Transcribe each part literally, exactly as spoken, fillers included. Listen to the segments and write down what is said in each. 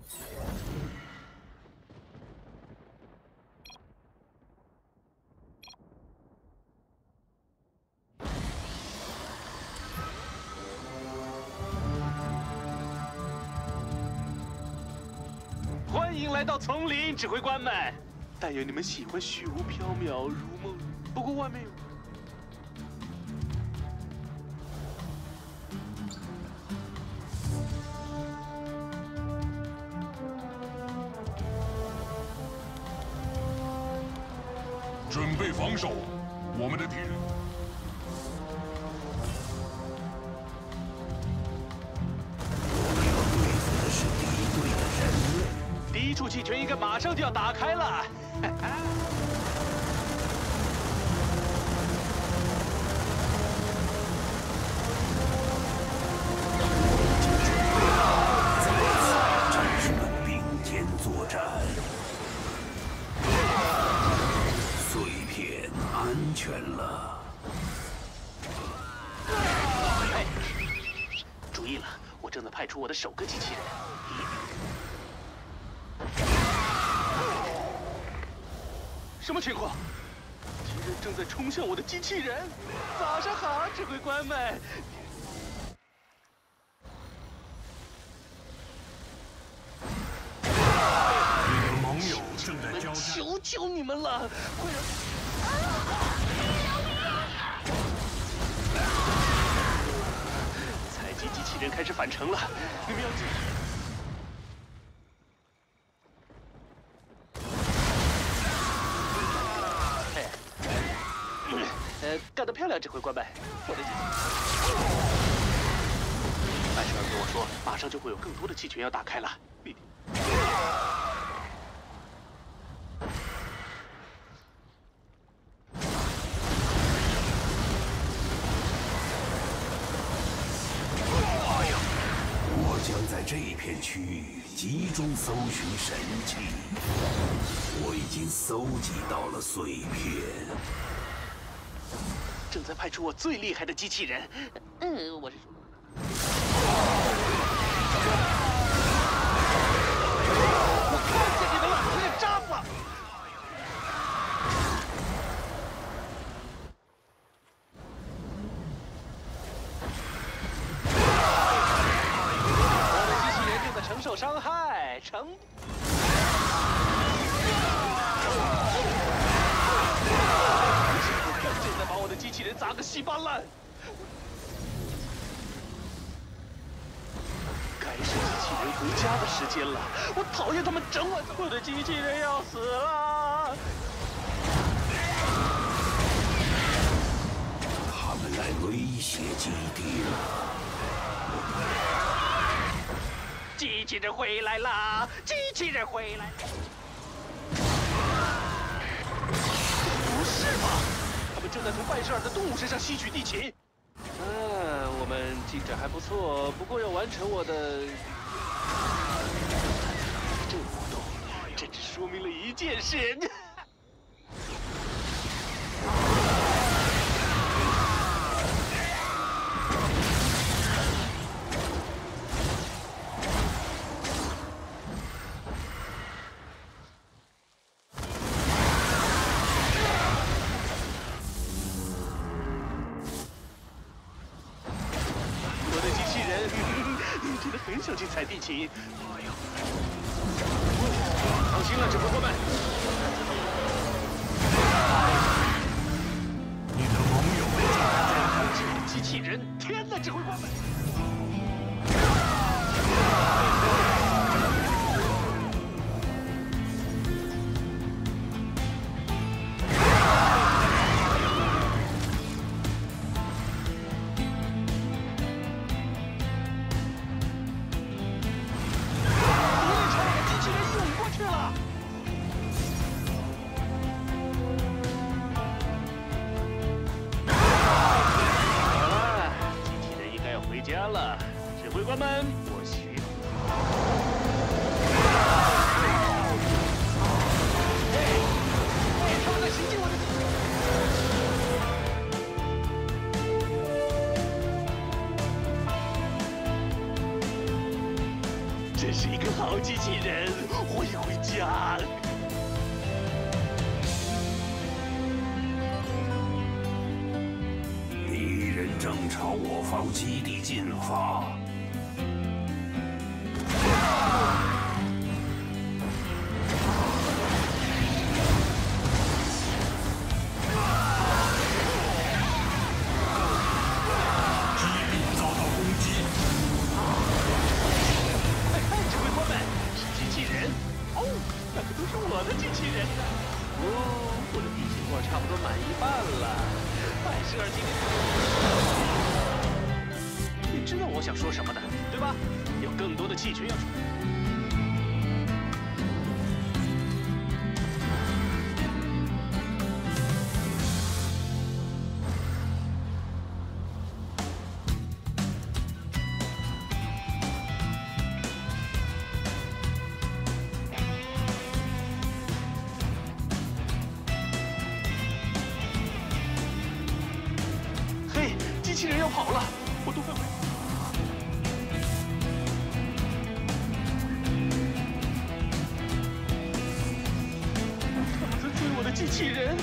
欢迎来到丛林，指挥官们。但愿你们喜欢虚无缥缈如梦。不过外面有。 准备防守，我们的敌人。 我们要对付的是敌对的人。 第一处气泉应该马上就要打开了。哈哈。 我已经准备好，在此战士们并肩作战。 碎片安全了。 哎，注意了，我正在派出我的首个机器人。什么情况？敌人正在冲向我的机器人。早上好，指挥官们。 你的盟友正在交战。 求求你们了，快让！ 采集机器人开始返程了，你们要记。嘿，呃，干得漂亮，指挥官们！我的机器。艾舍尔跟我说，马上就会有更多的气泉要打开了。你。 将在这一片区域集中搜寻神器。我已经搜集到了碎片， 正在派出我最厉害的机器人。嗯，我是说。我看见你们了，别扎了！承受伤害，承。正在把我的机器人砸个稀巴烂。该是机器人回家的时间了，我讨厌他们整晚。我的机器人要死了。 他们来威胁基地了。 机器人回来啦！机器人回来！不是吧？他们正在从拜舍尔的动物身上吸取地勤。嗯，我们进展还不错，不过要完成我的这个活动，这只说明了一件事。很想去采地勤。哎呦！放心了，指挥官们。 你的盟友正在机器人！天哪，指挥官们！家了，指挥官们，我需要。嘿，他们在袭击我的。 真是一个好机器人，回回家。 敌人正朝我方基地进发。 我的机器人呢？哦，我的地形活差不多满一半了。百十二今天，你知道我想说什么的，对吧？有更多的气群要出。机器人要跑了，我都快回。他们在追我的机器人。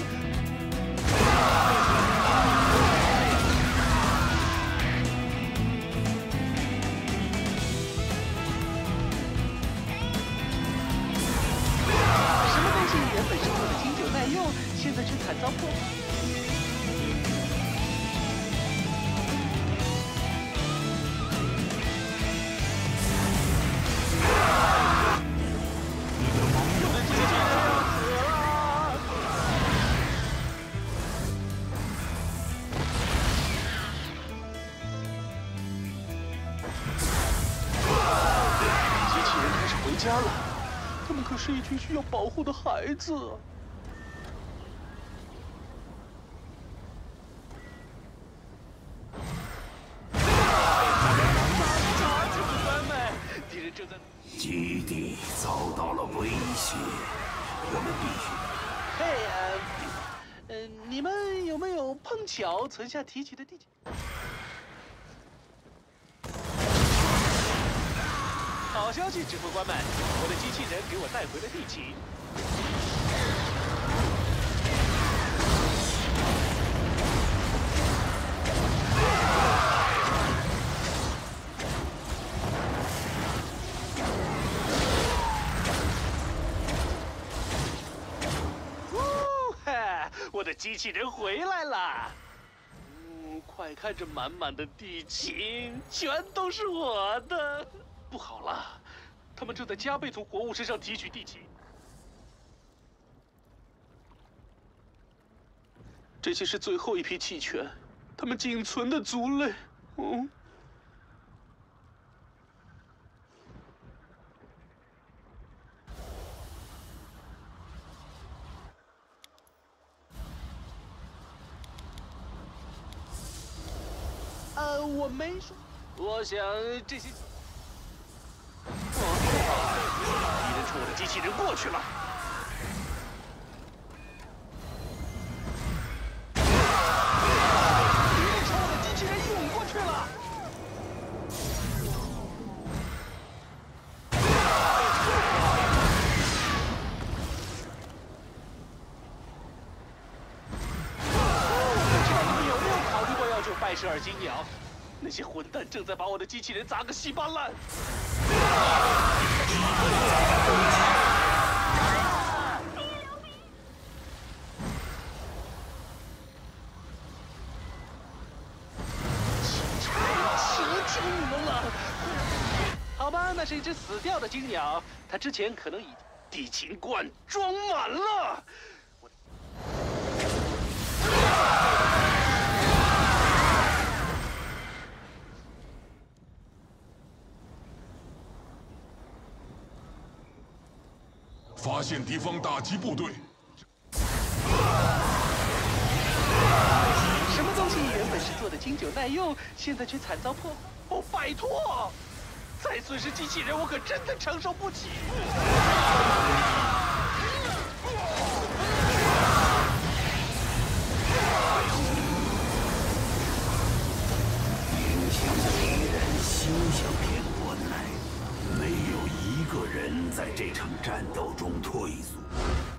什么东西原本是做的经久耐用，现在却惨遭破坏？ 家了，他们可是一群需要保护的孩子。敌人正在基地遭到了威胁，我们必须。 嘿呀，呃，你们有没有碰巧存下提取的地址？ 好消息，指挥官们，我的机器人给我带回了地勤。呜哈！我的机器人回来了。嗯，快看这满满的地勤，全都是我的。 不好了，他们正在加倍从活物身上提取地勤。这些是最后一批气犬，他们仅存的族类。嗯。呃，我没说。我想这些。 敌人冲我的机器人过去了，敌人冲我的机器人涌过去了。不知道你们有没有考虑过要救拜舍尔金鸟？那些混蛋正在把我的机器人砸个稀巴烂。 求求你们了！好吧，那是一只死掉的金鸟，它之前可能已地勤罐装满了。 发现敌方打击部队。 什么东西原本是做的经久耐用，现在却惨遭破坏？哦，拜托！再损失机器人，我可真的承受不起。 隐形的敌人休想骗我来，没有这场战斗中退缩。